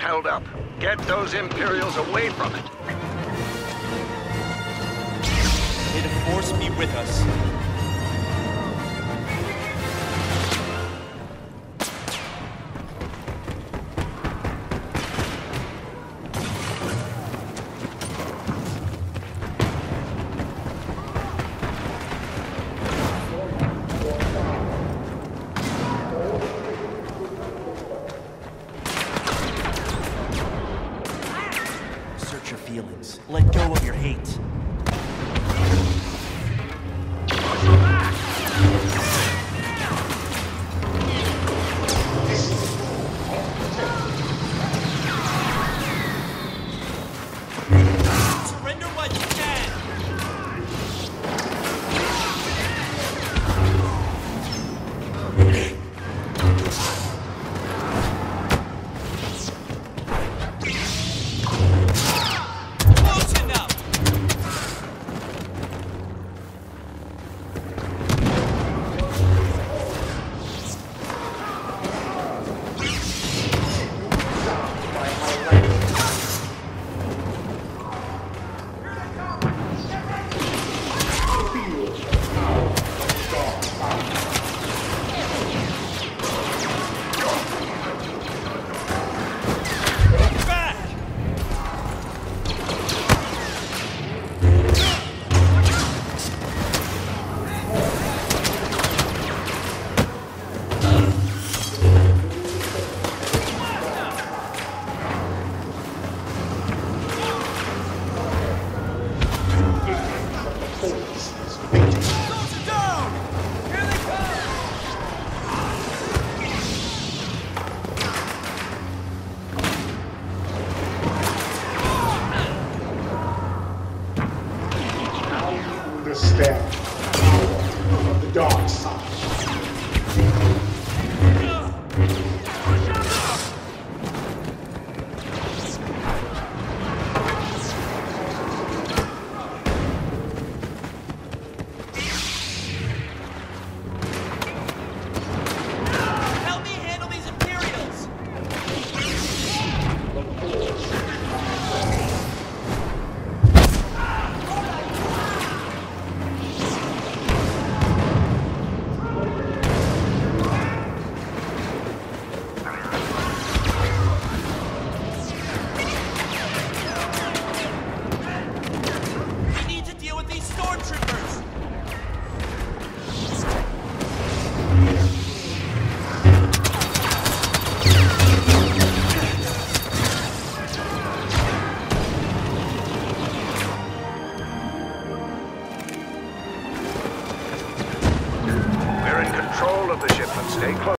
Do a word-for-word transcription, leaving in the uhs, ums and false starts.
held up. Get those Imperials away from it. May the Force be with us. Search your feelings. Let go of your hate. Surrender what you can! Close enough! Understand the power of the dark side. Help me handle these Imperials! We need to deal with these stormtroopers! We're in control of the ship, but stay close.